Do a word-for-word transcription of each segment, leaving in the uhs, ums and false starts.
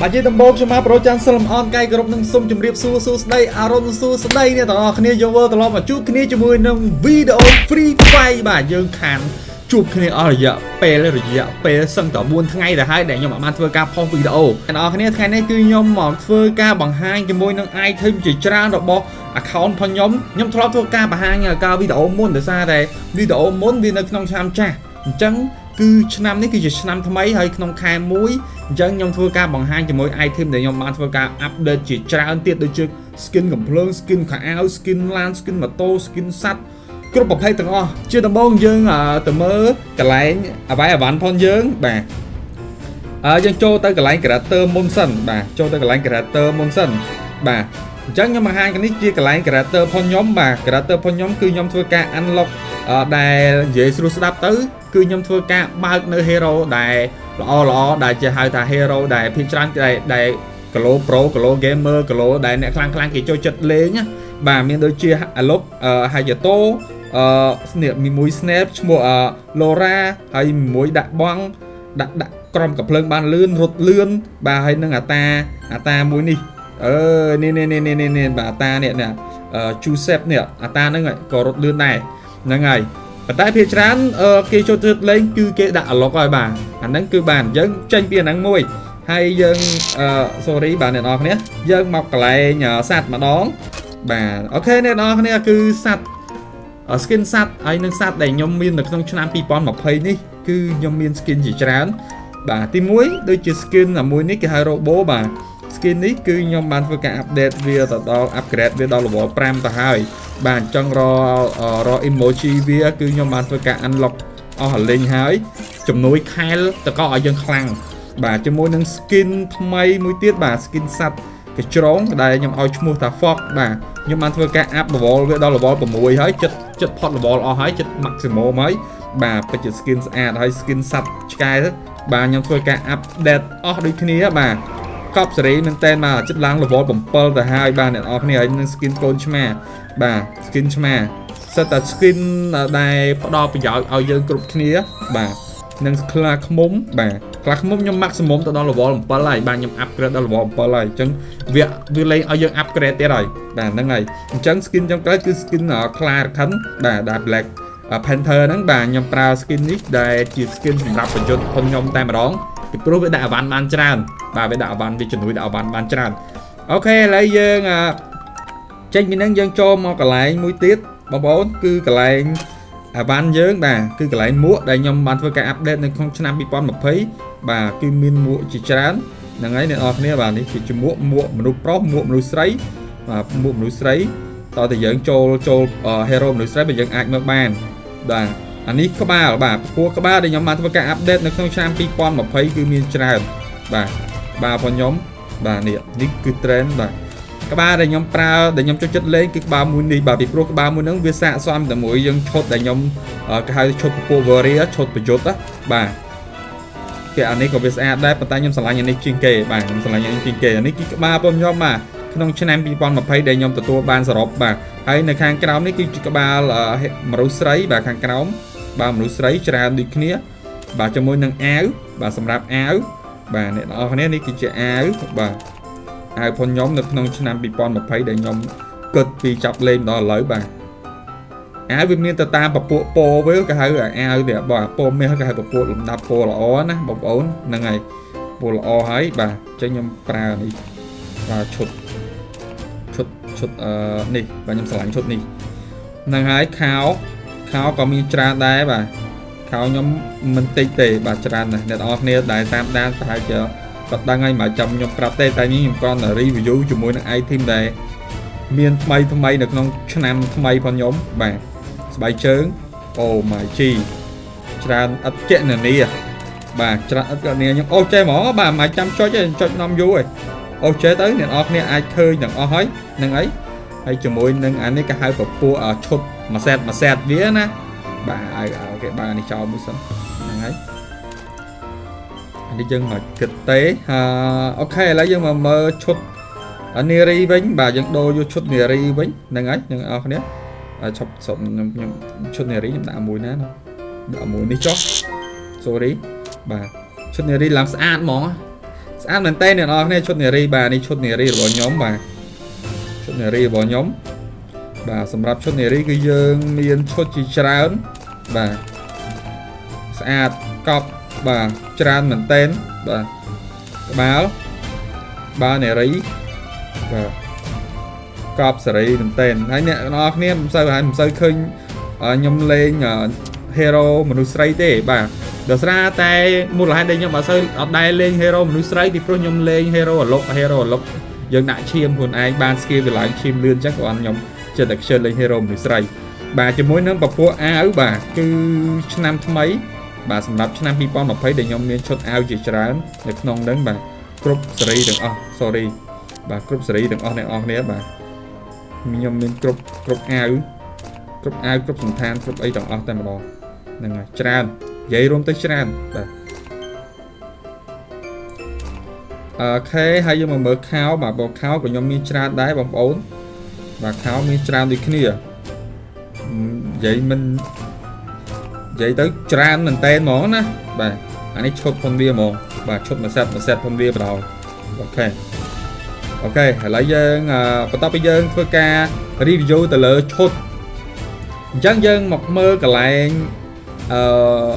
ជាដំបូងខ្ញុំមកប្រូចាន់សិលមអនកាយគ្រប់នឹងសុំជម្រាបសួរសួស្ដីអារម្មណ៍សួស្ដីអ្នកទាំងអស់គ្នាយើងវិលត្រឡប់មកជួបគ្នាជាមួយនឹងវីដេអូ Free Fire បាទយើងខានជួបគ្នាអស់រយៈពេលរយៈពេលសឹងតែបួនថ្ងៃទៅហើយដែលខ្ញុំបានធ្វើការផុសវីដេអូអ្នកទាំងអស់គ្នាថ្ងៃនេះគឺខ្ញុំមកធ្វើការបង្ហាញជាមួយនឹង item ជាច្រើនរបស់ account ផងខ្ញុំខ្ញុំធ្លាប់ធ្វើការបង្ហាញការវីដេអូមុនដោយសារតែវីដេអូមុនវានៅក្នុងឆ្នាំចាស់អញ្ចឹងគឺឆ្នាំនេះគឺជាឆ្នាំថ្មីហើយក្នុងខែមួយអញ្ចឹងខ្ញុំធ្វើការបង្ហាញជាមួយ item ដែលខ្ញុំបានធ្វើការ update ជាច្រើនទៀតដូចជា skin កំភ្លើង skin ខោអាវ skin ឡាន skin ម៉ូតូ skin សត្វគ្រប់ប្រភេទទាំងអស់ជាដំបូងយើងទៅមើលកន្លែងអ្វីអវ៉ាន់ផងយើងបាទអឺយើងចូលទៅកន្លែង character មុនសិនបាទចូលទៅកន្លែង character មុនសិនបាទអញ្ចឹងខ្ញុំបង្ហាញនេះជាកន្លែង character ផងខ្ញុំបាទ character ផងខ្ញុំគឺខ្ញុំធ្វើការ unlock ដែលនិយាយស្រួលស្ដាប់ទៅគឺខ្ញុំធ្វើការបើកនៅ hero ដែលល្អល្អដែលជាហៅថា hero ដែលភាគច្រើនដែល Glo Pro Glo Gamer Glo ដែលអ្នកខ្លាំងខ្លាំងគេចូលចិត្តលេងបាទមានដូចជា Alok Hayato អឺនេះមួយ Snap ឈ្មោះ Laura ហើយមួយដាក់បងដាក់ដាក់ក្រុមកំភ្លើងបានលឿនរត់លឿនបាទហើយនឹងអាតាអាតាមួយនេះអឺនេះនេះនេះនេះបាទអាតានេះនេះ Joseph នេះអាតាហ្នឹងក៏រត់លឿនដែរហ្នឹងហើយប៉ុន្តែភាគច្រើនគេចូលទៅលេងគឺគេដាក់ Alok ហើយបាទអាហ្នឹងគឺបានយើងចេញពីអាហ្នឹងមួយហើយយើងអឺ sorry បាទអ្នកនរគ្នាយើងមកកន្លែងសัตว์ម្ដងបាទអូខេអ្នកនរគ្នាគឺសัตว์ skin សัตว์ហើយនឹងសัตว์ដែលខ្ញុំមាននៅក្នុងឆ្នាំពីរពាន់ម្ភៃនេះគឺខ្ញុំមាន skin ជាច្រើនបាទទីមួយដូចជា skin មួយនេះគេហៅ Robo បាទ skin នេះគឺខ្ញុំបានធ្វើការ update វាទៅដល់ upgrade វាដល់ level ប្រាំទៅហើយបាទអញ្ចឹងររ emoji វាគឺខ្ញុំបានធ្វើការ unlock អស់លេងហើយជំនួយខែលតកឲ្យយើងខ្លាំងបាទជាមួយនឹង skin ថ្មីមួយទៀតបាទ skin សัตว์កញ្ច្រងដែលខ្ញុំឲ្យឈ្មោះថា Fox បាទខ្ញុំបានធ្វើការ up level វាដល់ level 6ហើយចិត្តចិត្តផុត level អស់ហើយចិត្ត maximum ហើយបាទពិតជា skin ស្អាតហើយ skin សัตว์ឆ្កែបាទខ្ញុំធ្វើការ update អស់ដូចគ្នាបាទកប់សេរីមែនតើមកចិត្តឡើង level 7ទៅហើយបាទអ្នកនរគ្នាហើយនឹង skin កូនឆ្មាបាទ skin ឆ្មាសិតតែ skin ដែលផ្ដល់ប្រយោជន៍ឲ្យយើងគ្រប់គ្នាបាទនឹងខ្លាឃ្មុំបាទខ្លាឃ្មុំខ្ញុំ maximum ទៅដល់ level 7ហើយបាទខ្ញុំ upgrade ដល់ level 7ហើយអញ្ចឹងវាវាលេងឲ្យយើង upgrade ទៀតហើយបាទហ្នឹងហើយអញ្ចឹង skin ចុងក្រោយគឺ skin ខ្លារខិនបាទដែល Black Panther ហ្នឹងបាទខ្ញុំប្រើ skin នេះដែលជា skin សម្រាប់ប្រយុទ្ធផងខ្ញុំតែម្ដងពីព្រោះវាដាក់អវ៉ាន់បានច្រើនបាទវាដាក់អវ៉ាន់វាជំនួយដាក់អវ៉ាន់បានច្រើនអូខេឥឡូវយើងចេញពីហ្នឹងយើងចូលមកកន្លែងមួយទៀតបងប្អូនគឺកន្លែងអាវ៉ាន់យើងបាទគឺកន្លែងមួកដែលខ្ញុំបានធ្វើការ update នៅក្នុងឆ្នាំពីរពាន់ម្ភៃបាទគឺមានមួកជាច្រើនហ្នឹងហើយអ្នកនរគ្នាបាទនេះគឺជាមួកមួកមនុស្សប្រុសមួកមនុស្សស្រីបាទមួកមនុស្សស្រីតើតើយើងចូលចូល hero មនុស្សស្រីបើយើងអាចមើលបានបាទអានេះក្បាលបាទពពួកក្បាលដែលខ្ញុំបានធ្វើការ update នៅក្នុងឆ្នាំពីរពាន់ម្ភៃគឺមានច្រើនបាទក្បាលរបស់ខ្ញុំបាទនេះនេះគឺ trend បាទក្បាលដែលខ្ញុំប្រើដែលខ្ញុំចូលចិត្តលេងគឺក្បាលមួយនេះបាទពីព្រោះក្បាលមួយហ្នឹងវាស័ក្តិសមជាមួយយើងឈុតដែលខ្ញុំគេហៅឈុតពពួក warrior ឈុតប្រយុទ្ធណាបាទគេអានេះក៏វាស្អាតដែរប៉ុន្តែខ្ញុំស្រឡាញ់អានេះជាងគេបាទខ្ញុំស្រឡាញ់អានេះជាងគេអានេះគឺក្បាលរបស់ខ្ញុំបាទក្នុងឆ្នាំពីរពាន់ម្ភៃដែលខ្ញុំទទួលបានសរុបបាទហើយនៅខាងក្រោមនេះគឺជាក្បាលមនុស្សស្រីបាទខាងក្រោមបាទមនុស្សស្រីច្រើនដូចគ្នាបាទជាមួយនឹងអាវបាទសម្រាប់អាវបាទអ្នកនរគ្នានេះគឺជាអាវបាទអាវផងខ្ញុំនៅក្នុងឆ្នាំពីរពាន់ម្ភៃដែលខ្ញុំគិតពីចាប់លេងដល់ឥឡូវបាទអាវវាមានទៅតាមពពួកពណ៌វាគេហៅអាវវាបាទពណ៌មាសគេហៅពពួកលំដាប់ពណ៌ល្អណាបងប្អូនហ្នឹងហើយពណ៌ល្អហើយបាទអញ្ចឹងខ្ញុំប្រើនេះបាទឈុតឈុតឈុតអឺនេះបាទខ្ញុំឆ្លាញ់ឈុតនេះហ្នឹងហើយខោខោក៏មានច្រើនដែរបាទខោខ្ញុំមិនតិចទេបាទច្រើនណាស់អ្នកនរគ្នាដែលតាមដានប្រហែលជាគាត់ដឹងហើយមកចាំខ្ញុំប្រាប់ទេតែនេះខ្ញុំគ្រាន់តែ review ជាមួយនឹង item ដែលមានថ្មីថ្មីនៅក្នុងឆ្នាំថ្មីផងខ្ញុំបាទស្បែកជើង Oh my G ច្រើនឥតគណនាបាទច្រើនឥតគណនាខ្ញុំអូចេះហ្មងបាទមកចាំចុចឯងចុចនាំយូរឯងអូចេះទៅអ្នកនរគ្នាអាចឃើញទាំងអស់ហើយហ្នឹងហើយហើយជាមួយនឹងអានេះគេហៅពពួកឈុតមួយសែតមួយសែតវាណាបាទអូខេបាទនេះចោលមួយសិនហ្នឹងហើយនេះយើងមកគិតទេអូខេឥឡូវយើងមកមើលឈុតនារីវិញបាទយើងដូរយកឈុតនារីវិញហ្នឹងហើយអ្នកនរគ្នាឈប់សុំខ្ញុំខ្ញុំឈុតនារីខ្ញុំដាក់មួយណាដាក់មួយនេះចុះ sorry បាទឈុតនារីឡើងស្អាតហ្មងស្អាតមែនតើអ្នកនរគ្នាឈុតនារីបាទនេះឈុតនារីរបស់ខ្ញុំបាទឈុតនារីរបស់ខ្ញុំបាទសម្រាប់ឈុតនារីគឺយើងមានឈុតជាច្រើនបាទស្អាតកប់បាទច្រើនមែនតើបាទក្បាលក្បាលនារីបាទកប់សេរីមែនតើហើយអ្នកនរគ្នាមិនសូវហើយមិនសូវឃើញខ្ញុំលេង hero មនុស្សស្រីទេបាទដោយសារតែមូលហេតុដែលខ្ញុំអត់សូវអត់ដែលលេង hero មនុស្សស្រីពីព្រោះខ្ញុំលេង hero អលុក hero អលុកយើងដាក់ឈាមខ្លួនឯងបាន skill វាឡើងឈាមលឿនអញ្ចឹងក៏ខ្ញុំចិត្តតែខ្ជិលលេង hero មនុស្សស្រីបាទជាមួយនឹងពពួកអាវបាទគឺឆ្នាំថ្មីបាទសម្រាប់ឆ្នាំពីរពាន់ម្ភៃដែលខ្ញុំមានឈុតអាវជាច្រើននៅក្នុងហ្នឹងបាទគ្រប់សេរីទាំងអស់ sorry បាទគ្រប់សេរីទាំងអស់អ្នកនរគ្នាបាទខ្ញុំមានគ្រប់គ្រប់អាវគ្រប់អាវគ្រប់សន្តានគ្រប់អីទាំងអស់តែម្ដងហ្នឹងហើយច្រើននិយាយរួមទៅច្រើនបាទអូខេហើយយើងមកមើលខោបាទបងខោក៏ខ្ញុំមានច្រើនដែរបងប្អូនបាទខោមានច្រើនដូចគ្នានិយាយមិននិយាយទៅច្រើនមែនតើហ្មងណាបាទអានេះឈុតផងវាហ្មងបាទឈុតមួយសេតមួយសេតផងវាបដ អូខេអូខេឥឡូវយើងបន្ទាប់ពីយើងធ្វើការ review ទៅលើឈុតអញ្ចឹងយើងមកមើលកន្លែងអឺ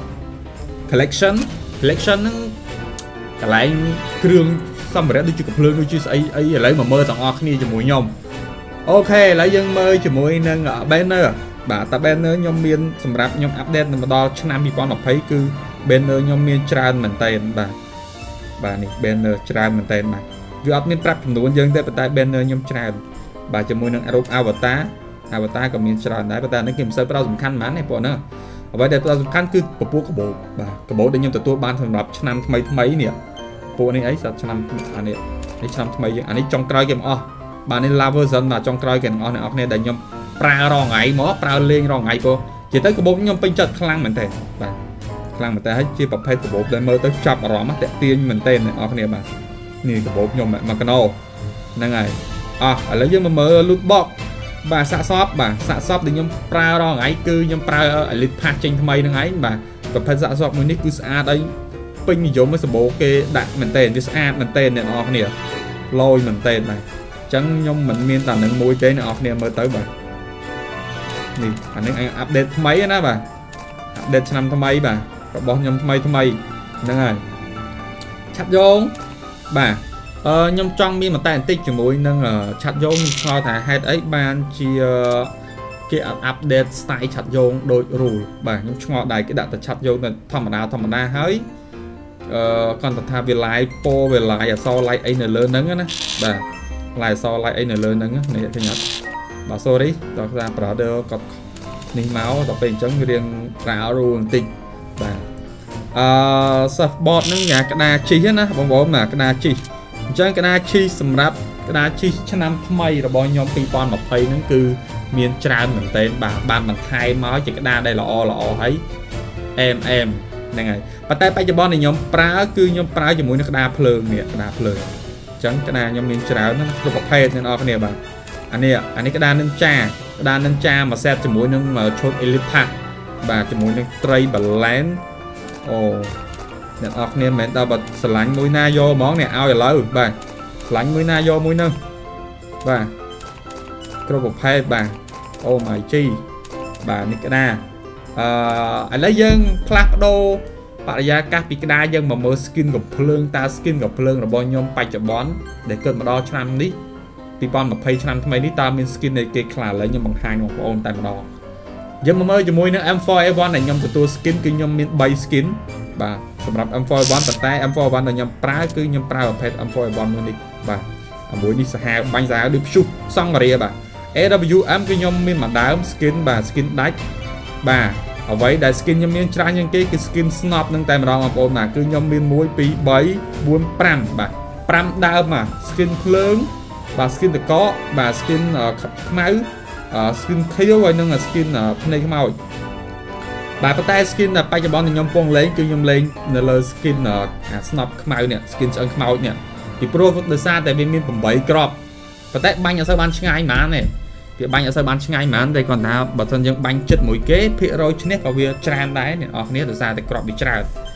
collection collection ហ្នឹងកន្លែងគ្រឿងសម្ភារៈដូចជាកាភ្លើងដូចជាស្អីអីឥឡូវមកមើលទាំងអស់គ្នាជាមួយខ្ញុំអូខេឥឡូវយើងមើលជាមួយនឹង banner បាទតា banner ខ្ញុំមានសម្រាប់ខ្ញុំអាប់ដេតមកដល់ឆ្នាំពីរពាន់ម្ភៃគឺ banner ខ្ញុំមានច្រើនមែនតើបាទបាទនេះ banner ច្រើនមែនតើបាទវាអត់មានប្រាប់ចំនួនយើងទេប៉ុន្តែ banner ខ្ញុំច្រើនបាទជាមួយនឹងរូប avatar avatar ក៏មានច្រើនដែរប៉ុន្តែនេះគេមិនសូវផ្ដោតសំខាន់ហ្មងទេពួកហ្នឹងអ្វីដែលផ្ដោតសំខាន់គឺពពួកកបោបាទកបោដែលខ្ញុំទទួលបានសម្រាប់ឆ្នាំថ្មីថ្មីនេះពួកនេះអីសាប់ឆ្នាំអានេះនេះឆ្នាំថ្មីយើងអានេះចុងក្រោយគេមកអស់បាទនេះ lava version បាទចុងក្រោយគេទាំងអស់អ្នកនរគ្នាដែលខ្ញុំប្រើរងថ្ងៃមកប្រើលេងរងថ្ងៃពោជាទៅកបោខ្ញុំពេញចិត្តខ្លាំងមែនតើបាទខ្លាំងមែនតើហើយជាប្រភេទកបោដែលមើលទៅចាប់អារម្មណ៍តាក់ទាញមែនតើអ្នកនរគ្នាបាទនេះកបោខ្ញុំមកកណោហ្នឹងហើយអោះឥឡូវយើងមកមើល loot box បាទសាកសពបាទសាកសពដែលខ្ញុំប្រើរងថ្ងៃគឺខ្ញុំប្រើ elite pass ចេញថ្មីហ្នឹងឯងបាទប្រភេទសាកសពមួយនេះគឺស្អាតអីពេញនិយមសម្បូរគេដាក់មែនតើវាស្អាតមែនតើអ្នកនរគ្នាលយមែនតើបាទអញ្ចឹងខ្ញុំមិនមានតែនឹងមួយទេអ្នកនរគ្នាមើលទៅបាទនេះអានេះអាប់ដេតថ្មីណាបាទអាប់ដេតឆ្នាំថ្មីបាទរបស់ខ្ញុំថ្មីថ្មីហ្នឹងហើយឆាត់យងបាទអឺខ្ញុំចង់មានបន្តែបន្តិចជាមួយនឹងឆាត់យងខ្ញុំឆ្ងល់ថាហេតុអីបានជាគេអត់អាប់ដេត style ឆាត់យងដូច rule បាទខ្ញុំឆ្ងល់ដែរគេដាក់តែឆាត់យងតែធម្មតាធម្មតាហើយអឺគាត់ទៅថាវា live ពោវា live អសរ live អីនៅលើហ្នឹងណាបាទ live អសរ live អីនៅលើហ្នឹងនេះឃើញអត់បាទ sorry ដល់ថា brother គាត់នេះមកដល់ពេលអញ្ចឹងរៀងរ៉ាវ rule បន្តិចបាទអឺ surfboard ហ្នឹងញ៉ាក្តារជីណាបងប្អូនណាក្តារជីអញ្ចឹងក្តារឈីសម្រាប់ក្តារឈីឆ្នាំថ្មីរបស់ខ្ញុំពីរពាន់ម្ភៃហ្នឹងគឺមានច្រើនមែនទែនបាទបានបន្ថែមមកជាក្តារដែលល្អល្អហើយអែមអែមហ្នឹងហើយប៉ុន្តែបច្ចុប្បន្នដែលខ្ញុំប្រើគឺខ្ញុំប្រើជាមួយនឹងក្តារភ្លើងនេះក្តារភ្លើងអញ្ចឹងក្តារខ្ញុំមានច្រើនណាស់គ្រប់ប្រភេទអ្នកនរគ្នាបាទអានេះអានេះក្តារនិនចាក្តារនិនចាមួយសេតជាមួយនឹងឈុត elite pass បាទជាមួយនឹងត្រី balance អូអ្នកនរគ្នាមិនមែនដល់បើស្រឡាញ់មួយណាយកហ្មងអ្នកឲ្យឥឡូវបាទស្រឡាញ់មួយណាយកមួយហ្នឹងបាទគ្រប់ប្រភេទបាទអូ my g បាទនេះក្តារអឺឥឡូវយើងផ្លាស់ប្ដូរបរិយាកាសពីក្តារយើងមកមើល skin កំភ្លើងតើ skin កំភ្លើងរបស់ខ្ញុំបច្ចុប្បន្នដែលកើតមកដល់ឆ្នាំនេះពីរពាន់ម្ភៃឆ្នាំថ្មីនេះតើមាន skin នៃគេខ្លះឥឡូវខ្ញុំបង្ហាញបងប្អូនតែម្ដងយើងមកមើលជាមួយនឹង M ហ្វរ A វ៉ាន់ ដែលខ្ញុំទទួល skin គឺខ្ញុំមានបី skin បាទសម្រាប់ M ហ្វរ A វ៉ាន់ ប៉ុន្តែ M ហ្វរ A វ៉ាន់ ដែលខ្ញុំប្រើគឺខ្ញុំប្រើប្រភេទ M ហ្វរ A វ៉ាន់ មួយនេះបាទមួយនេះសាហាវបាញ់សាហាវដូចព្យុះសង្ឃរាបាទ A W M គឺខ្ញុំមានមួយដើម skin បាទ skin ដាច់បាទអ្វីដែល skin ខ្ញុំមានច្រើនជាងគេគឺ skin snop នឹងតែម្ដងបងប្អូនណាគឺខ្ញុំមានមួយ ពីរ បី បួន ប្រាំបាទប្រាំដើមបាទ skin ភ្លើងបាទ skin តកកបាទ skin ខ្មៅ skin ខៀវហើយនឹង skin ភ្នែកខ្មោចបាទប៉ុន្តែ skin បច្ចុប្បន្នខ្ញុំពងលេងគឺខ្ញុំលេងនៅលើ skin អា snop ខ្មៅនេះ skin ឆ្អឹងខ្មោចនេះពីព្រោះដោយសារតែវាមានប្រាំបីគ្រាប់ប៉ុន្តែបាញ់អត់សូវបានឆ្ងាយហ្មងទេវាបាញ់អត់សូវបានឆ្ងាយហ្មងតែគាត់ថាបើមិនយើងបាញ់ចិត្តមួយគេភាគរយឈ្នះក៏វាច្រើនដែរអ្នកនរគ្នាដោយសារតែគ្រាប់វាច្រើនអ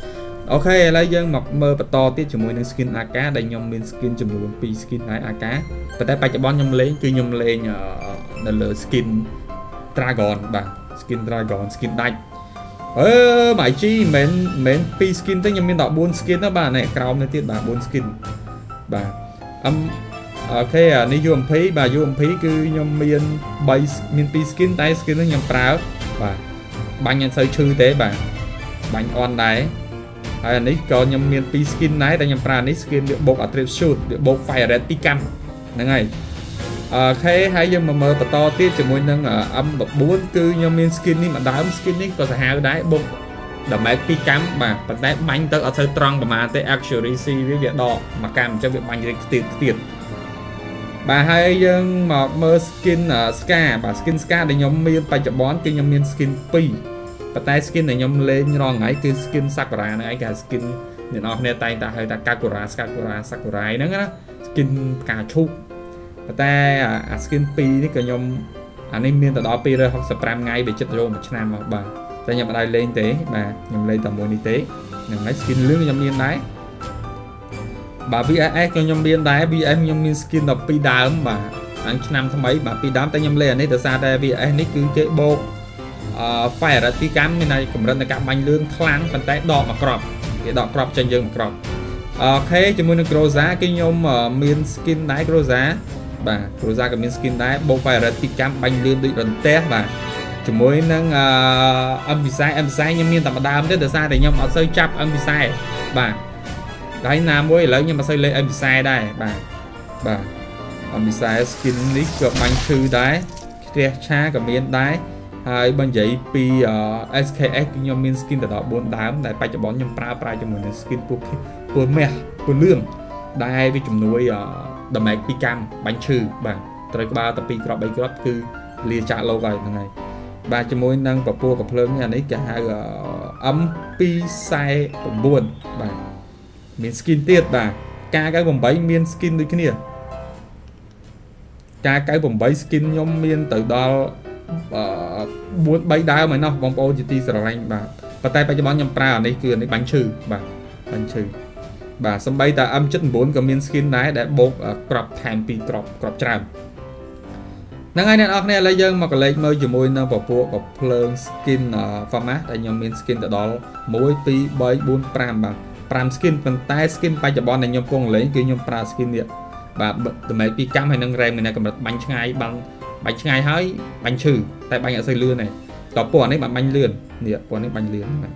ok lấy dân mọc mơ và to tiết cho mùi nâng skin a cá đây nhom min skin chùm luôn pi skin này a cá và tay bay cho bọn nhom lên cứ nhom lên ở là skin dragon bà skin dragon skin đạch ơ mãi chi mến mến pi skin tới nhom min đỏ bốn skin đó bà này cao nên tiết bà bốn skin bà âm ok à ní dùng phí bà dùng phí cứ nhom min bay min pi skin tay skin nó nhom práo bà bánh nhân sơi chư tế bà bánh on đấy hay là còn nhầm miền pi skin này tại nhầm pra skin được bột attribute shoot được bột fire red picam này ngay khi hay nhưng mà mơ to tiết cho mỗi nâng âm bậc bốn cứ nhầm miền skin đi mà đá skin đi có thể hai đáy bột đầm máy picam mà bật đáy bánh tới ở sơ trăng mà tới accuracy với việc đỏ mà cam cho việc bánh được tiền tiền bà hay nhưng mà mơ skin ở ska bà skin ska để nhóm miền phải chọn bón cái nhóm miền skin pi và tay skin này nhóm lên ron ấy cái skin sakura này cả skin để nó này tay ta hay ta kakura sakura sakura ấy nữa đó skin cà chua và tay à skin pi này cái nhóm anh em miền đó pi rồi học spam ngay bị chết rồi một năm mà bà tay nhóm ở đây lên tế bà nhóm lên tầm môn y tế nhóm lấy skin lưới nhóm miền đấy bà vê ét cho nhóm miền đấy vê em nhóm miền skin đọc pi đám bà anh năm tháng mấy bà pi đám tay nhóm lên này từ xa đây vê ét này cứ cái bộ phải là tí cam như này cũng rất là các bánh lương kháng bàn tay đỏ mà crop cái đỏ crop trên dương crop ok cho mình được giá cái nhôm miền skin đáy giá bà giá cái miền skin đáy bộ phải là tí cam bánh lương bị rần té bà chúng mới nâng âm bị sai âm sai nhưng miền tầm đam rất là xa để nhôm ở sơi chắp âm bị sai bà đấy nam mới lấy nhưng mà xây lên âm bị sai đây bà bà âm bị sai skin nick của bánh thư đấy kia cha của miền đáy hai bên giấy pi ét ca ét nhom min skin từ đó bốn đám đại bay cho bọn nhom pra pra cho mình skin của của mẹ của lương đại với chủng nuôi đầm mẹ pi cam bánh chư bà tới ba tập pi crop bay crop cứ lia chạ lâu rồi thằng này ba cho môi năng và pua cặp lớn nhà đấy cả hai âm pi sai buồn bà min skin tiết bà ca cái vòng bấy min skin đi cái nè ca cái vòng bấy skin nhom min từ đó muốn bay đá mà nó bóng bóng chỉ rồi anh bà và tay bay cho bọn nhầm pra ở đây cứ này bánh trừ bà bánh trừ bà xong bay ta âm chất bốn cái miếng skin đáy để bột crop time pi crop crop tràm năng ai nên ọc này lấy dân mà có lấy mơ cho môi nó vào bộ có plương skin format tại nhầm miếng skin tại đó mỗi pi bay bốn pram bà pram skin phần tay skin bay cho bọn này nhầm con lấy cái nhầm pra skin điện bà từ mấy pi cam hay nâng rem này cầm bánh ngay bằng bánh ngày hơi bánh trừ tại bánh ở xây lươn này có bỏ này bạn bánh lươn nè bỏ này bánh lươn này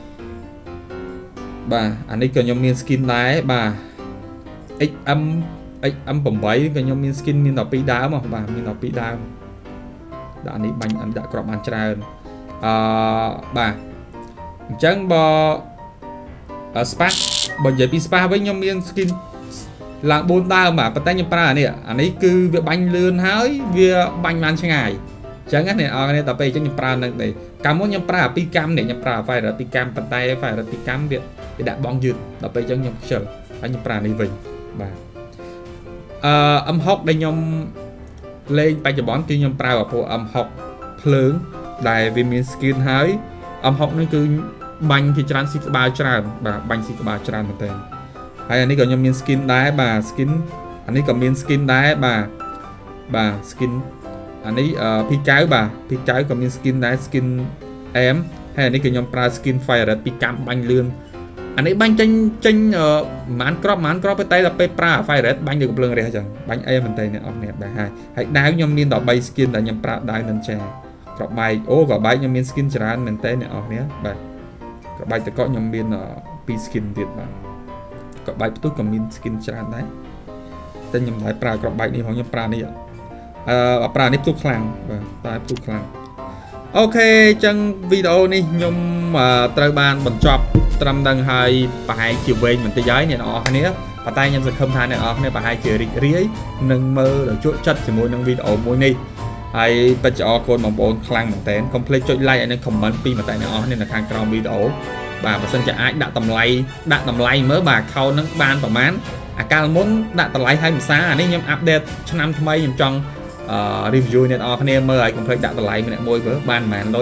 bà anh ấy cần nhóm miền skin đá bà x âm x âm bẩm bấy cái nhóm miền skin miền đỏ pi đá mà bà miền đỏ pi đá đã anh ấy bánh anh đã crop bàn tràn bà chẳng bò ở spa bởi vậy pi spa với nhóm miền skin là bốn ta mà bắt tay nhầm pra này anh ấy cứ việc bánh lươn hái việc bánh man cho ngày chẳng hạn này ở đây tập về cho nhầm pra này để cảm ơn nhầm pra pi cam để nhầm pra phải là pi cam bắt tay phải là pi cam việc để đặt bong dược tập về cho nhầm chờ anh nhầm pra này về và âm học đây nhầm lên bay cho bón kia nhầm pra vào bộ âm học lớn đại vì miền skin hái âm học nó cứ bánh thì tràn xịt ba tràn và bánh xịt ba tràn một tên hay anh ấy còn nhom miền skin đá bà skin anh ấy còn miền skin đá bà bà skin anh ấy pi cái bà pi cái còn miền skin đá skin em hay anh ấy còn nhom pra skin fire red pi cam bánh lươn anh ấy bánh chanh chanh mán crop mán crop với tay là pe pra fire red bánh được lươn này chẳng bánh em mình tay này ông này bà hai hãy đá nhom miền đỏ bay skin là nhom pra đá nên chè crop bay ô gọi bay nhom miền skin tràn mình tay này ông này bà crop bay tự có nhom miền pi skin tiệt bà có bài tôi còn min skin tràn đấy tên nhầm lại pra có bài này hoặc nhầm pra này à pra này tôi khang và tai tôi khang ok trong video này nhung mà trời ban bẩn chọc trăm đằng hai bài chiều về mình tới giới này nó hay nữa và tay nhầm sẽ không thay này ở này bà hai chiều riết nâng mơ rồi chuột chất thì mỗi nâng video mỗi này hay ta cho con bằng bốn khang một tên complete cho like anh comment pi mà tại nó nên là khang trong video bà và sân cho ai đã tầm lay đã tầm lay mới bà khâu nó ban tầm án à cao muốn đã tầm lay hai mươi sáu này nhưng update cho năm thay nhầm trong review này ở anh em mơ ai cũng phải đã tầm lay mình môi với ban màn đối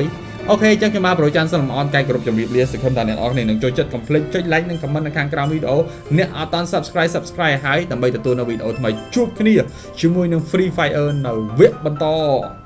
អូខេចឹងខ្ញុំមកប្រូចាន់សលំអនកាយគ្រប់ជំរាបលាសង្ឃឹមថាអ្នកនរគ្នានឹងចូលចិត្ត complete ចុច like និង comment នៅខាងក្រោមវីដេអូអ្នកអត់ទាន់ subscribe subscribe ហើយដើម្បីទទួលនៅវីដេអូថ្មីជួបគ្នាជាមួយនឹង Free Fire នៅវគ្គបន្ត